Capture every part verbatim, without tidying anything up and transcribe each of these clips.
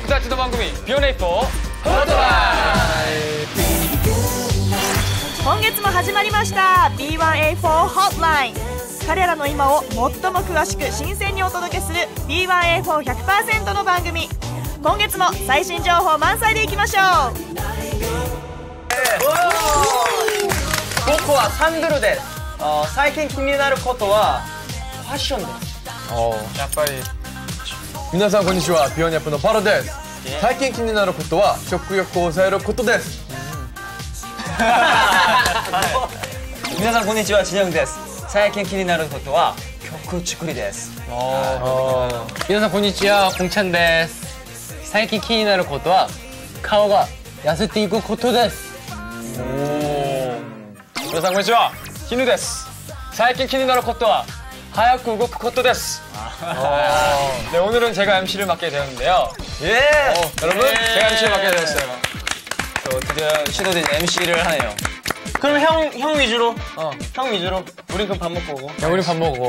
スタートの番組ビヨネイフォーホットライン。 今月も始まりました ビーワンエーフォー ホットライン。彼らの今を最も詳しく新鮮にお届けする ビーワンエーフォーひゃくパーセント の番組。今月も最新情報満載でいきましょう。 僕はサンドルです。最近気になることはファッションです。 やっぱり皆さんこんにちは、ピオニャップのパロです。最近気になることは食欲を抑えることです。 皆さんこんにちは、チニョンです。最近気になることは曲作りです。 皆さんこんにちは、コンチャンです。最近気になることは顔が痩せていくことです。 皆さんこんにちは、ヒヌです。最近気になることは早く動くことです. 네, 오늘은 제가 엠시를 맡게 되었는데요. 예! 어, 여러분, 제가 엠시를 맡게 되었어요. 저 드디어 시도된 엠시를 하네요. 그럼 형, 형 위주로? 어, 형 위주로. 우린 그럼 밥 먹고 오고. 야, 우린 밥 먹고.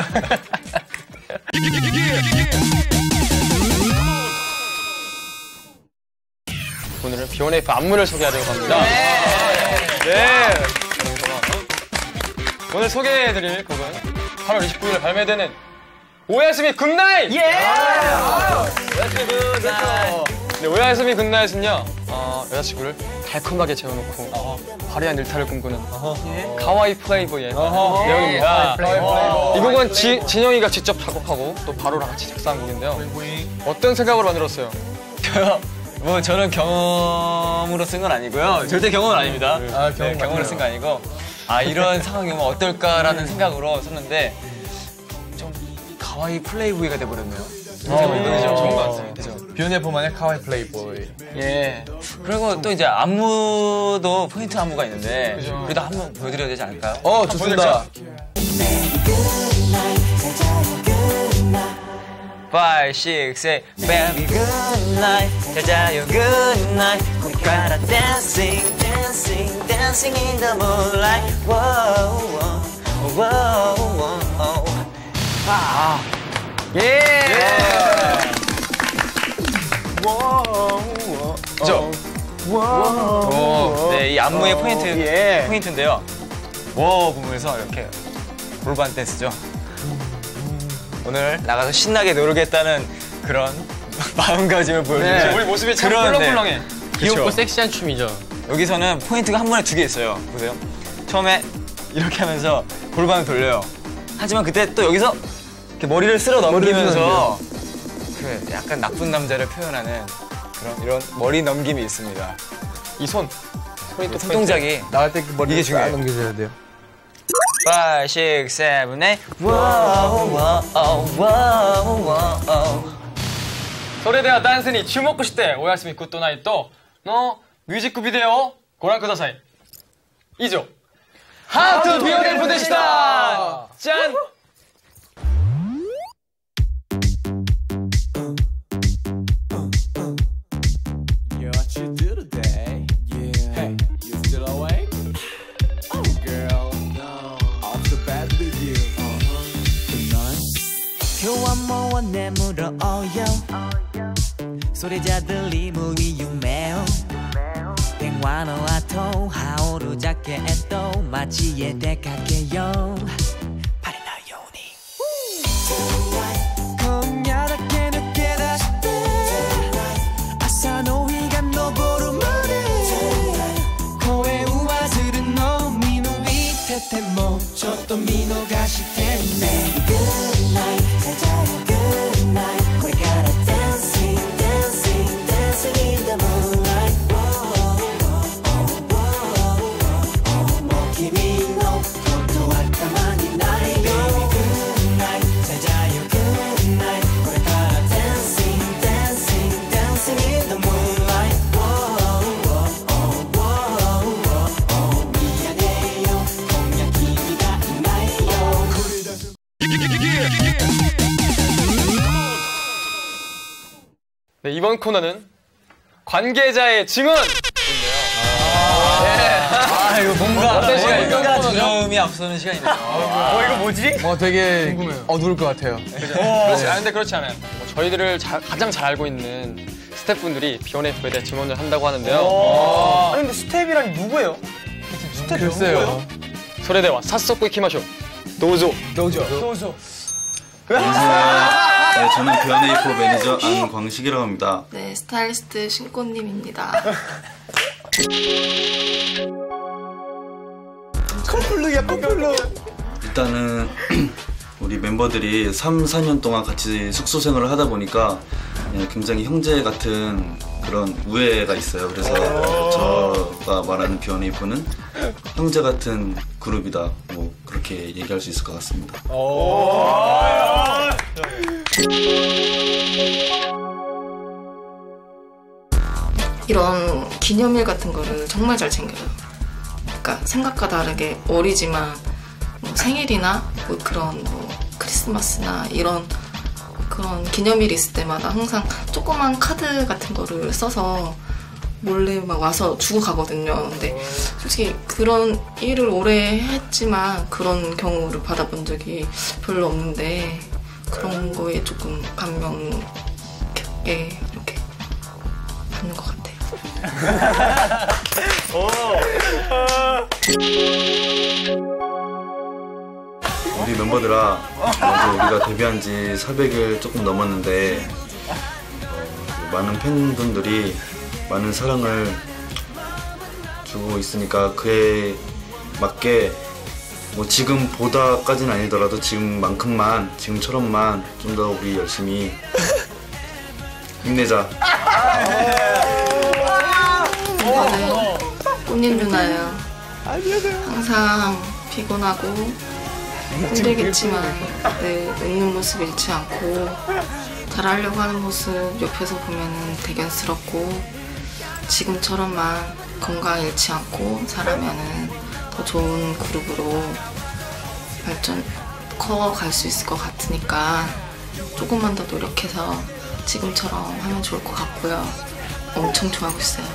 오늘은 비오네이프 안무를 소개하려고 합니다. 네! 네. 오늘 소개해드릴 곡은 팔월 이십구일에 발매되는 오야스미 굿나잇! 예! 오야스미 굿나잇! 네, 오야스미 굿나잇은요, 어, 여자친구를 달콤하게 재워놓고 어허. 화려한 일탈을 꿈꾸는 어허. 가와이 플레이보이의 내용입니다. 이 곡은 지, 진영이가 직접 작곡하고 또 바로랑 같이 작사한 곡인데요. 어떤 생각으로 만들었어요? 저요? 뭐 저는 경험으로 쓴 건 아니고요. 절대 경험은 아닙니다. 아, 경험 네, 경험으로 쓴 거 아니고 아 이런 상황이 오면 어떨까라는 생각으로 썼는데 좀 가와이 플레이보이가 돼버렸네요. 어, 네, 좋은 것 같아요. 그죠? 비오네프만의 카와이 플레이보이. 예. 그리고 또 이제 안무도 포인트 안무가 있는데 그죠. 그래도 한번 보여드려야 되지 않을까요? 어, 좋습니다. five, six, seven, baby good night, 잘 자요 good night. We gotta dancing, dancing, dancing in the moonlight. Whoa, whoa, whoa, whoa. 아, 예. 그죠? 네, 이 안무의 포인트, 예. 포인트인데요. 워 부분에서 이렇게 골반 댄스죠. 오늘 나가서 신나게 놀겠다는 그런 마음가짐을 보여주는 네, 우리 모습이 참 그런, 꿀렁꿀렁해. 네. 귀엽고 섹시한 춤이죠. 여기서는 포인트가 한 번에 두 개 있어요. 보세요. 처음에 이렇게 하면서 골반을 돌려요. 하지만 그때 또 여기서 이렇게 머리를 쓸어 넘기면서 그 약간 나쁜 남자를 표현하는 그런 이런 머리 넘김이 있습니다. 이 손. 손이 또 손동작이 나갈 때 머리를 이게 중요해요. 넘겨줘야 돼요. five, six, seven, eight. Wow, wow, wow, wow. それではダンスに注目しておやすみグッドナイトのミュージックビデオをご覧ください。以上、ハートビオネフでした。じゃん。 今日はもう眠ろうよそれじゃドリームに夢を電話の後羽織るジャケット街へ出かけようバレないように今夜だけ抜け出して朝の日が昇るまで声を忘れるの見抜いててもちょっと見逃してね 네, 이번 코너는 관계자의 증언인데요. 아, 네. 아 이거 뭔가 어떤 시간이죠? 뭔가 두려움이 앞서는 시간이네요. 어, 이거 뭐지? 어, 되게 궁금해요. 어두울 것 같아요. 그렇지, 아, 근데 그렇지 않아요. 뭐 저희들을 자, 가장 잘 알고 있는 스태프분들이 비원에이포에 대해 증언을 한다고 하는데요. 아니 근데 스텝이라니 누구예요? 스텝 글쎄요. 소레대와 삿소쿠 이키마쇼. 도우조. 도우조. 도우조. 네, 저는 비원에이포 매니저 안광식이라고 합니다. 네, 스타일리스트 신꽃님입니다. 컴플루야 컴플루. 일단은 우리 멤버들이 삼, 사 년 동안 같이 숙소 생활을 하다 보니까 굉장히 형제 같은 그런 우애가 있어요. 그래서 저가 말하는 비원에이포는 형제 같은 그룹이다. 뭐 그렇게 얘기할 수 있을 것 같습니다. 이런 기념일 같은 거를 정말 잘 챙겨요. 그러니까 생각과 다르게 어리지만 뭐 생일이나 뭐 그런 뭐 크리스마스나 이런 그런 기념일이 있을 때마다 항상 조그만 카드 같은 거를 써서 몰래 막 와서 주고 가거든요. 근데 솔직히 그런 일을 오래 했지만 그런 경우를 받아본 적이 별로 없는데 그런 거에 조금 감명 깊게 이렇게 받는 것 같아요. 우리 멤버들아, 이제 우리가 데뷔한 지 사백 일 조금 넘었는데 어, 많은 팬분들이 많은 사랑을 주고 있으니까 그에 맞게 뭐 지금보다까지는 아니더라도 지금만큼만, 지금처럼만 좀 더 우리 열심히 힘내자. 저는 꽃님 누나예요. 항상 피곤하고 힘들겠지만 네, 웃는 모습 잃지 않고 잘하려고 하는 모습 옆에서 보면 대견스럽고 지금처럼만 건강 잃지 않고 잘하면은 더 좋은 그룹으로 발전 커갈 수 있을 것 같으니까 조금만 더 노력해서 지금처럼 하면 좋을 것 같고요. 엄청 좋아하고 있어요.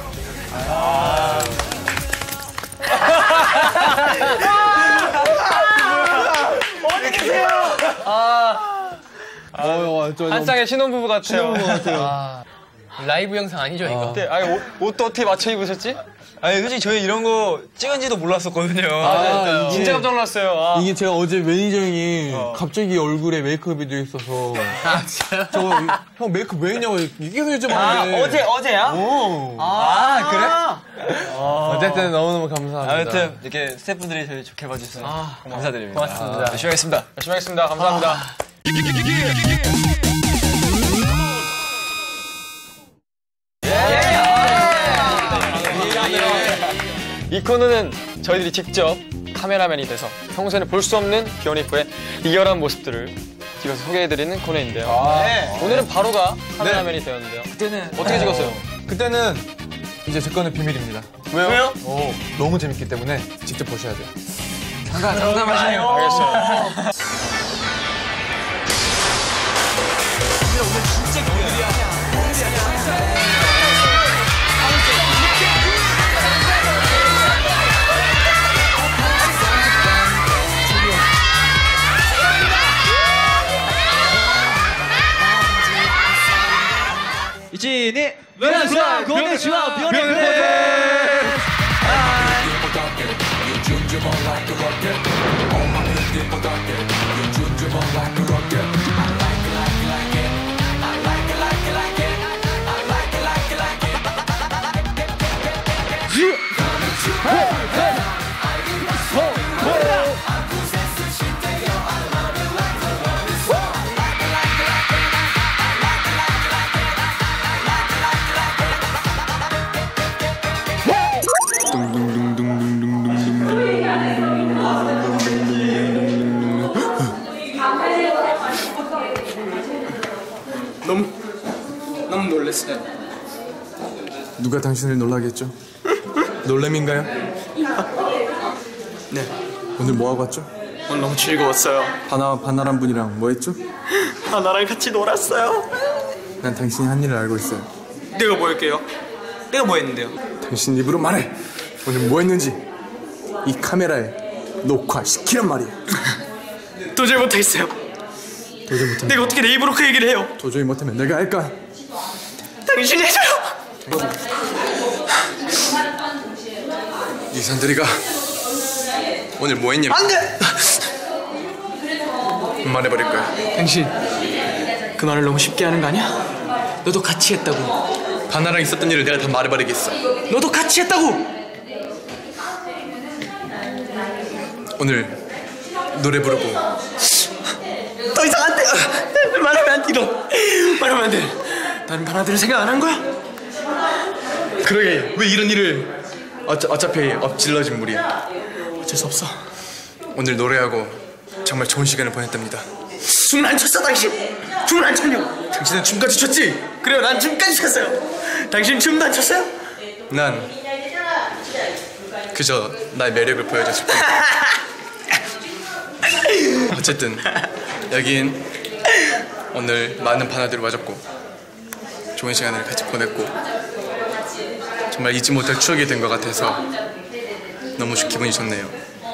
어디 계세요? 아, 어, 저, 한 쌍의 신혼부부 같아요. 신혼부부 같아요. 아, 라이브 영상 아니죠 이거? 어때? 아니, 옷, 옷도 어떻게 맞춰 입으셨지? 아니 솔직히 저희 이런 거 찍은지도 몰랐었거든요. 아, 이게- 진짜 깜짝 놀랐어요. 아. 이게 제가 어제 매니저 형이 갑자기 얼굴에 메이크업이 되어 있어서 아 진짜요? 저거 형 메이크업 왜 했냐고 이게 요즘 아 하는데 어제 어제야? 어. 아, 그래? 어쨌든 너무너무 감사합니다. 아무튼 이렇게 스태프분들이 저희 좋게 봐주셔서 감사드립니다. 고맙습니다. 아, 열심히 하겠습니다. 열심히 하겠습니다. 감사합니다. 이 코너는 저희들이 직접 카메라맨이 돼서 평소에는 볼 수 없는 비원에이포의 리얼한 모습들을 찍어서 소개해드리는 코너인데요. 네. 오늘은 바로가 카메라맨이 되었는데요. 그때는 어떻게 찍었어요? 그때는 이제 제 거는 비밀입니다. 왜요? 왜요? 오, 너무 재밌기 때문에 직접 보셔야 돼요. 잠깐 잠깐만요. 알겠어요. 오늘 진짜 기대돼요. 이진이 왼손 고개주와 변해. 너무 너무 놀랐어요. 누가 당신을 놀라게 했죠? 놀램인가요? 네. 오늘 뭐 하고 왔죠? 오늘 너무 즐거웠어요. 바나 바나란 분이랑 뭐 했죠? 하나랑 같이 놀았어요. 난 당신이 한 일을 알고 있어요. 내가 뭐 할게요? 내가 뭐 했는데요? 당신 입으로 말해. 오늘 뭐 했는지 이 카메라에 녹화시키란 말이야. 도저히 못하겠어요. 도저히 못하면 내가 어떻게 내 입으로 그 얘기를 해요? 도저히 못하면 내가 할까? 당신이 해줘요. 이산들이가 오늘 뭐 했냐? 안 돼. 말해버릴 거야. 당신 그 말을 너무 쉽게 하는 거 아니야? 너도 같이 했다고. 바나랑 있었던 일을 내가 다 말해버리겠어. 너도 같이 했다고. 오늘 노래 부르고 더 이상 안 돼. 말하면 안 돼. 이거 말하면 안 돼. 다른 바나들을 생각 안 한 거야? 그러게 왜 이런 일을 어차, 어차피 엎질러진 물이야. 어쩔 수 없어. 오늘 노래하고 정말 좋은 시간을 보냈답니다. 춤을 안 췄어 당신. 춤을 안 췄냐고. 당신은 춤까지 췄지? 그래요, 난 춤까지 췄어요. 당신 춤도 안 췄어요? 난 그저 나의 매력을 보여줬을 뿐. 어쨌든 여긴 오늘 많은 바나들을 맞았고 좋은 시간을 같이 보냈고 정말 잊지 못할 추억이 된 것 같아서 너무 기분이 좋네요.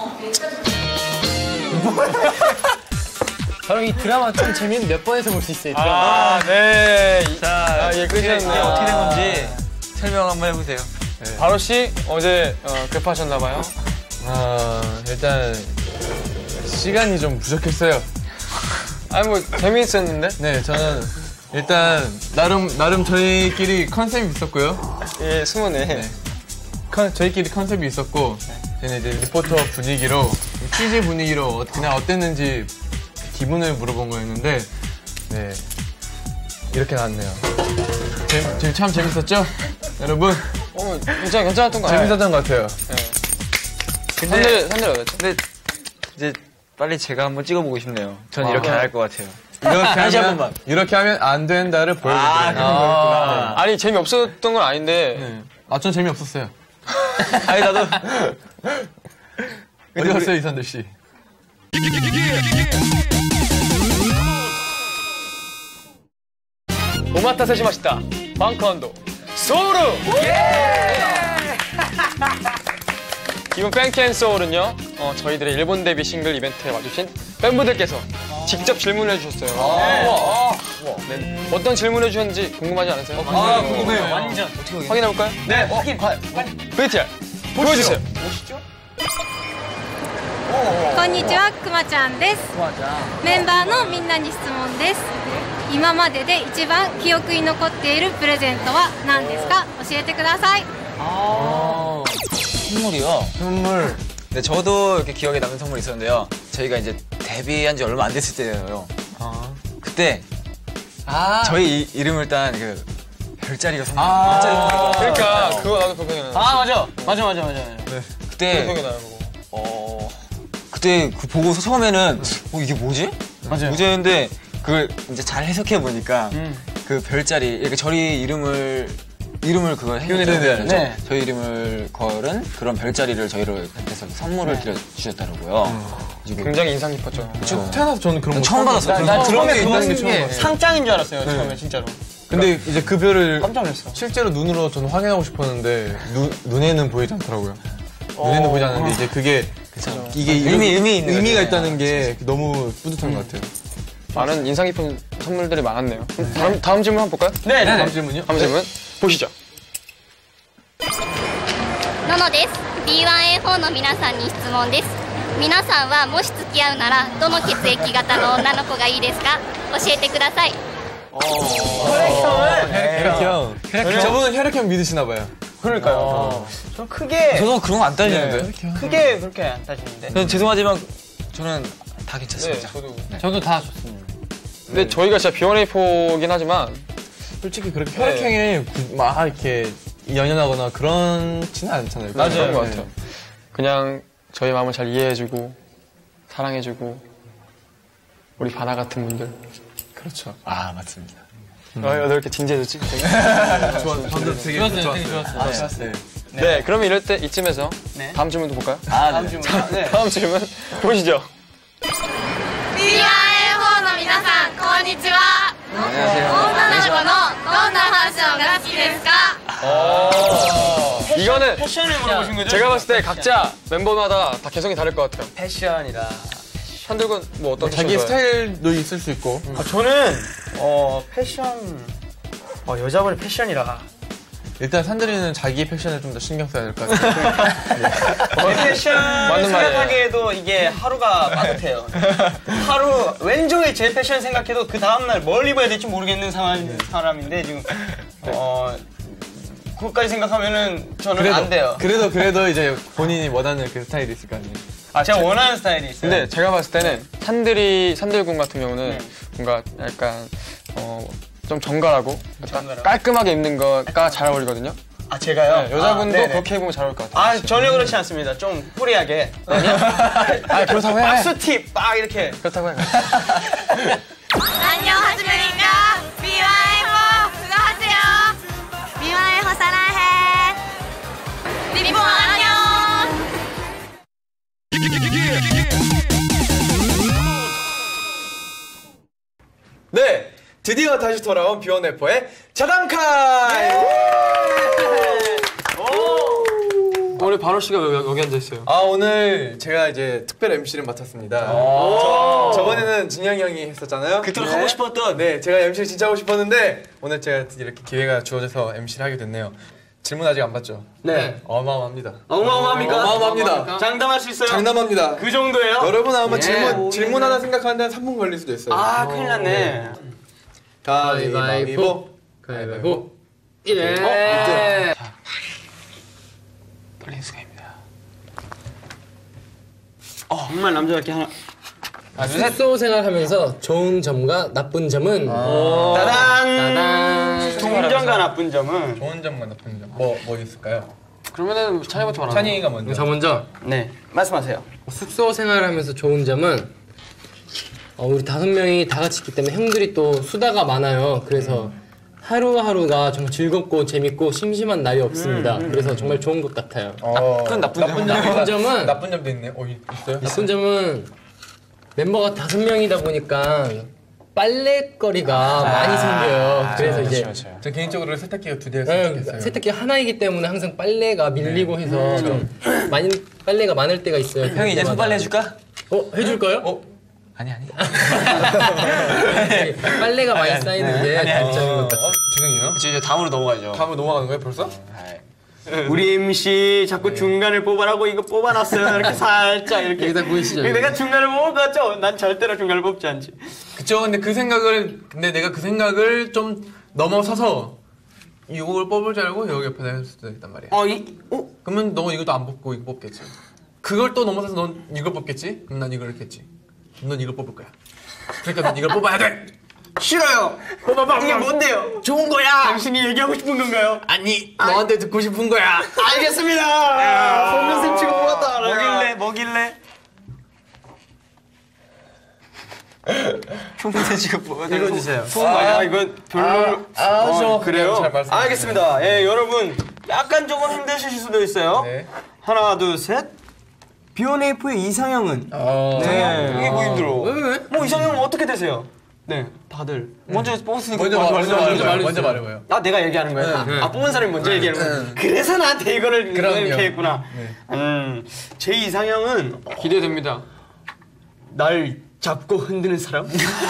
저랑 이 드라마 좀 재밌는 몇 번에서 볼 수 있어요. 이 드라마. 아, 네. 자, 아, 예, 끝이었네요. 어떻게 된 건지 설명 한번 해보세요. 네. 바로 씨 어제 어, 급하셨나봐요. 아 일단 시간이 좀 부족했어요. 아니 뭐 재미있었는데? 네 저는 일단 나름 나름 저희끼리 컨셉이 있었고요. 예, 스무네. 네. 컨, 저희끼리 컨셉이 있었고 저는 이제 리포터 분위기로 퀴즈 분위기로 그냥 어땠는지 기분을 물어본 거였는데 네 이렇게 나왔네요. 재, 지금 참 재밌었죠? 여러분 어, 진짜 괜찮았던 거 같아요. 재밌었던 것 같아요. 네. 산들, 산들 어땠죠? 근데 이제 빨리 제가 한번 찍어보고 싶네요. 전 아, 이렇게 네. 안 할 것 같아요. 이렇게 다시 한 하면 번만. 이렇게 하면 안 된다를 보여드릴게요. 아, 그런 거였구나. 아니, 재미없었던 건 아닌데. 네. 아, 전 재미없었어요. 아니, 나도. 어디 갔어요, 이산들 씨? 오마타세 시마시타. 방컨도. 소울루! 이번 팬캔소울은요, 어, 저희들의 일본 데뷔 싱글 이벤트에 와주신 팬분들께서 직접 질문을 해주셨어요. 네. 네. 어떤 질문을 해주셨는지 궁금하지 않으세요? 아, 궁금해요. 완전. 확인해볼까요? 네, 확인. 브이티알 보여주세요. こんにちは、くまちゃんです。メンバーのみんなに質問です。今までで一番記憶に残っているプレゼントは何ですか？教えてください。 선물이요? 선물. 네, 저도 이렇게 기억에 남는 선물이 있었는데요. 저희가 이제 데뷔한 지 얼마 안 됐을 때예요. 그때 저희 이, 이름을 딴 그 별자리가 선물. 아, 별자리 그러니까 그거 나도 그거 기억나. 아, 맞아. 맞아, 맞아, 맞아. 네. 그때 기억이 나요, 그거. 어 그때 그 보고서 처음에는 어 이게 뭐지? 맞아요. 뭐지 했는데 그걸 이제 잘 해석해 보니까 음. 그 별자리 이렇게 저희 이름을 이름을 그걸 해줬죠. 네. 저희 이름을 걸은 그런 별자리를 저희를 께서 선물을 드려 주셨더라고요. 굉장히 인상 깊었죠. 저 태어나서 저는 그런 거 처음 받았어요. 난 그런 게 있다는 게 처음 봤어요. 상장인 줄 알았어요, 처음에 진짜로. 근데 이제 그 별을 깜짝 놀랐어. 실제로 눈으로 저는 확인하고 싶었는데 눈, 눈에는 보이지 않더라고요. 눈에는 보이지 않는데 이제 그게 이게 의미, 의미 있는 의미가 거죠. 있다는 게 너무 뿌듯한 것 같아요. 많은 인상 깊은 선물들이 많았네요. 그럼 다음, 다음 질문 한번 볼까요? 네, 다음 질문요. 다음 질문 보시죠. ののです。ビーワンエーフォー の皆さんに質問です。皆さんはもし付き合うならどの血液型の女の子がいいですか？教えてください。 혈액형. 혈액형. 저분은 혈액형 믿으시나 봐요. 그러니까요. 저 크게 저는 그런 거 안 따지는데. 크게 그렇게 안 따지는데. 저는 죄송하지만 저는 다 네, 괜찮습니다. 저도. 저도 다 좋습니다. 근데 저희가 진짜 비원에이포긴 하지만 솔직히 그렇게 혈액형에 구- 막 이렇게 연연하거나 그렇지는 않잖아요. 그런 것 네. 같아요. 그냥 저희 마음을 잘 이해해주고 사랑해주고 우리 바나 같은 분들. 그렇죠. 아 맞습니다. 아, 왜 이렇게 진지해졌지? 좋았어요. 방금 되게 좋았어요, 되게 좋았어요. 아, 좋았어요. 네. 네, 그러면 이럴 때 이쯤에서 네. 다음 질문도 볼까요? 아, 다음 네. 질문. 네. 다음 질문 보시죠. ビーワンエーフォー の皆さん、こんにちは。 안녕하세요. 女の子のどんなファッションが好きですか？ 이거는 패션을 물어보신 거죠? 제가 봤을 때 각자 멤버마다 다 개성이 다를 것 같아요. 패션이라. 한들군 뭐 어떤 자기 패션 좋아해요? 스타일도 있을 수 있고. 아, 저는 어 패션 어, 여자분의 패션이라. 일단 산들이는 자기 패션을 좀 더 신경 써야 될 것 같아요. 제 패션 생각하기에도 이게 하루가 빠듯해요. 하루 왼종일 제 패션 생각해도 그 다음날 뭘 입어야 될지 모르겠는 상황, 사람인데 지금 어 그것까지 생각하면은 저는 그래도, 안 돼요. 그래도 그래도 이제 본인이 원하는 그 스타일이 있을 거 아니에요. 아 제가 원하는 스타일이 있어요. 근데 제가 봤을 때는 산들이 산들군 같은 경우는 네. 뭔가 약간 어, 좀 정갈하고 정갈하고. 깔끔하게 입는 거가 잘 어울리거든요. 아 제가요? 네, 여자분도 아, 그렇게 입으면 잘 어울릴 것 같아요. 아 전혀 그렇지 않습니다. 좀 프리하게. 아 그렇다고 해. 박수팁 빡 이렇게. 그렇다고 해. 안녕 하즈메니까 비와이포 그거 하세요. 비와이포 사랑해. 리본 안녕. 네, 드디어 다시 돌아온 비원에퍼의 자담카이! 오늘 바로 씨가 여기, 여기 앉아 있어요. 아, 오늘 제가 이제 특별 엠시를 맡았습니다. 저, 저번에는 진영이 형이 했었잖아요. 그토록 하고 싶었던. 네, 제가 엠시를 진짜 하고 싶었는데 오늘 제가 드디어 이렇게 기회가 주어져서 엠시를 하게 됐네요. 질문 아직 안 받죠? 네. 어마어마합니다. 어마어마합니까? 어마어마합니다. 장담할 수 있어요? 장담합니다. 그 정도예요? 여러분 아마 예. 질문, 질문 하나 생각하는데 한 삼 분 걸릴 수도 있어요. 아, 큰일 났네. 가위바위보. 가위바위보. 예. 떨리는 순간입니다. 어, 정말 남자답게 하나. 아, 숙소 생활하면서 좋은 점과 나쁜 점은 따단! 따단. 동점과 나쁜 점은? 좋은 점과 나쁜 점. 뭐, 뭐 있을까요? 그러면은 찬이부터 말하자. 찬이가 먼저. 저 먼저 네, 말씀하세요. 숙소 생활하면서 좋은 점은 어, 우리 다섯 명이 다 같이 있기 때문에 형들이 또 수다가 많아요. 그래서 하루하루가 정말 즐겁고 재밌고 심심한 날이 없습니다. 그래서 정말 좋은 것 같아요. 그건 나쁜 나쁜, 점. 나쁜 점은 나쁜 점도 있네요. 어, 있어요? 나쁜 점은 멤버가 다섯 명이다 보니까 빨래거리가 많이 생겨요. 그래서 이제 저 개인적으로 세탁기가 두 대였으면 네, 좋겠어요. 세탁기 하나이기 때문에 항상 빨래가 밀리고 해서 좀 많이 빨래가 많을 때가 있어요. 형이 이제 손빨래 해줄까? 어 해줄까요? 어? 아니 아니. 빨래가 많이 쌓이는 게 아니, 아니. 단점인 것 같아요. 죄송해요. 그치 이제 다음으로 넘어가죠. 다음으로 넘어가는 거예요, 벌써? 우리 엠씨 자꾸 중간을 뽑아라고 이거 뽑아놨어요. 이렇게 살짝 이렇게. 여기다 보이시죠? 내가 중간을 뽑을 것 같죠? 난 절대로 중간을 뽑지 않지. 그쵸. 근데 그 생각을, 근데 내가 그 생각을 좀 넘어서서 이걸 뽑을 줄 알고 여기 옆에다 할 수도 있단 말이야. 어, 이, 어? 그러면 너 이것도 안 뽑고 이거 뽑겠지. 그걸 또 넘어서서 넌 이걸 뽑겠지? 그럼 난 이걸 했겠지. 그럼 넌 이걸 뽑을 거야. 그러니까 넌 이걸 뽑아야 돼! 싫어요. 뽑아봐. 이게 뭔데요? 좋은 거야. 당신이 얘기하고 싶은 건가요? 아니, 너한테 듣고 싶은 거야. 알겠습니다. 속눈썹 치고 뽑았다. 뭐길래? 뭐길래? 총대 지금 뽑아. 읽어주세요. 아, 이건 별로. 아, 아, 어, 저 그래요? 잘 말씀해 알겠습니다. 예, 여러분 약간 조금 힘드실 수도 있어요. 네. 하나, 둘, 셋. 비오네이프의 이상형은? 어. 네. 이게 뭐 힘들어? 왜, 왜? 뭐 이상형은 어떻게 되세요? 네, 다들 먼저 뽑았으니까 먼저, 먼저 먼저, 말해줘요. 먼저, 먼저 말해봐요. 아, 내가 얘기하는 거야? 아, 뽑은 사람이 먼저 얘기하는 거야? 그래서 나한테 이거를 그럼요. 이렇게 했구나. 음, 제 이상형은 기대됩니다. 날 잡고 흔드는 사람?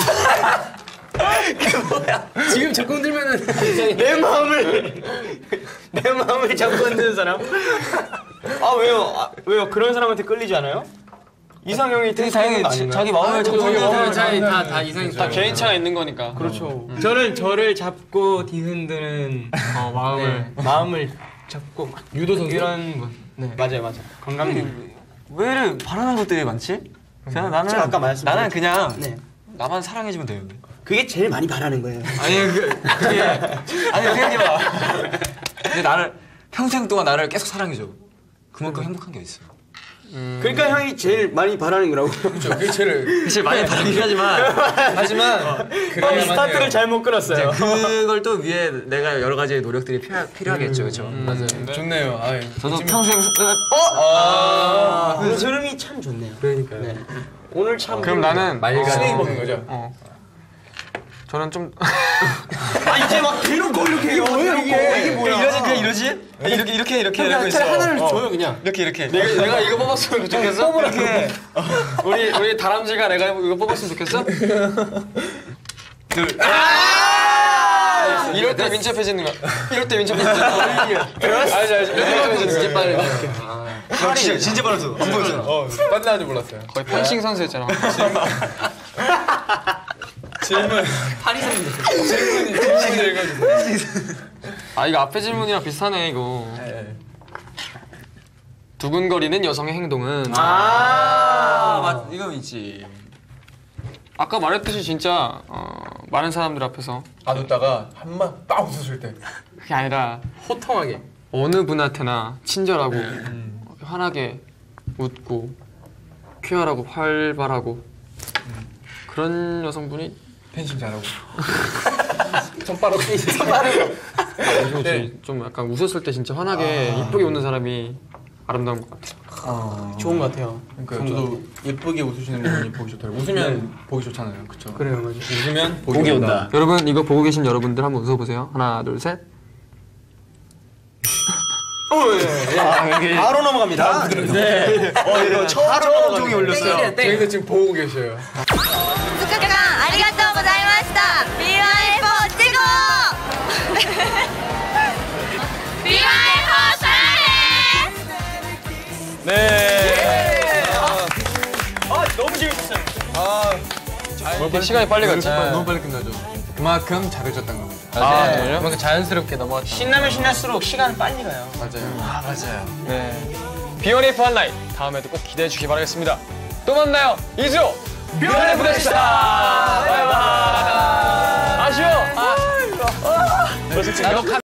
그 뭐야? 지금 자꾸 흔들면은 내 마음을 내 마음을 잡고 흔드는 사람? 아 왜요? 아, 왜요? 그런 사람한테 끌리지 않아요? 이상형이 되게 자기 자기 마음을 잡고 자기 있는 마음을 사람이 다, 다 이상이 다 개인차가 있는 거니까. 그렇죠. 저는 저를 잡고 뒤흔드는 어, 마음을 마음을 잡고 막 유도 선수 이런 거. 네, 맞아요, 맞아요. 건강님. 왜 이렇게 바라는 것들이 많지? 그냥 나는 제가 아까 말씀드렸죠. 나는 그냥 네. 나만 사랑해주면 돼요. 그게 제일 많이 바라는 거예요. 아니 그 그게 아니 생각해봐. 근데 나를 평생 동안 나를 계속 사랑해줘. 그만큼 행복한 게 있어. 음... 그러니까 형이 제일 많이 바라는 거라고. 그렇죠. 그게 제일. 사실 많이 바라긴 하지만 하지만, 형 스타트를 잘못 끌었어요. 그걸 또 위해 내가 여러 가지 노력들이 필요, 필요하겠죠, 그렇죠? 음, 맞아요. 좋네요. 아, 저도 평생 어? 아, 그 흐름이 참 좋네요. 그러니까요. 네. 오늘 참. 그럼 나는 쓰레기 먹는 거죠. 어. 저는 좀 아 이제 막 대놓고 이렇게 해요. 이게 이게 뭐야? 이러지 그냥 이러지? 이렇게 이렇게 이렇게 이러고 있어. 하나를 어. 줘요 그냥. 이렇게 이렇게. 내가, 내가 이거 뽑았으면 좋겠어? 뽑으라게. 우리 우리 다람쥐가 내가 이거 뽑았으면 좋겠어? 둘. 아! 이럴 때 민첩해지는 거. 이럴 때 민첩해지는 거. 알지 알지. 이럴 때 진짜 빠르네. 팔이 진짜 빨라서 안 보였잖아. 어, 딴 나는 줄 몰랐어요. 거의 펜싱 선수였잖아. 질문. 파리 선수. 질문이 질문을 읽어주세요. 아 이거 앞에 질문이랑 비슷하네 이거. 네. 두근거리는 여성의 행동은 아, 맞, 이거 있지. 아까 말했듯이 진짜 어, 많은 사람들 앞에서 안 웃다가 한번 빡 웃었을 때. 그게 아니라 호통하게. 어느 분한테나 친절하고 음. 환하게 웃고 쾌활하고 활발하고 그런 여성분이 펜싱 잘하고. 손 빠르고. 손 빠르고. 아, 네. 좀 약간 웃었을 때 진짜 환하게 아. 이쁘게 웃는 사람이 아름다운 것 같아요. 아. 좋은 것 같아요. 그러니까 저도 예쁘게 웃으시는 분이 보기 좋더라고요. 웃으면 보기 좋잖아요. 그쵸? 그래요, 맞아요. 웃으면 보기, 복이 온다. 온다. 여러분 이거 보고 계신 여러분들 한번 웃어보세요. 하나 둘 셋. 바로 넘어갑니다. 네. 어, 이거 처음 처음 종이 올렸어요. 저희도 지금 보고 계셔요. ふつかかんありがとうございました ビーワンエーフォー 최고! 비와이에이포 사랑해! 네. 아, 너무 재밌었어요. 아, 이렇게 시간이 빨리 갔지. 너무 빨리 끝나죠. 그만큼 잘해줬던 겁니다. 아, 정말요? 그만큼 자연스럽게 넘어갔죠. 신나면 신날수록 시간은 빨리 가요. 맞아요. 아, 맞아요. 네. 비원에이프 한라인 다음에도 꼭 기대해 주시기 바라겠습니다. 또 만나요. 이수요 비원에이프 됐습니다. 바이바이. 아쉬워. 아, 나도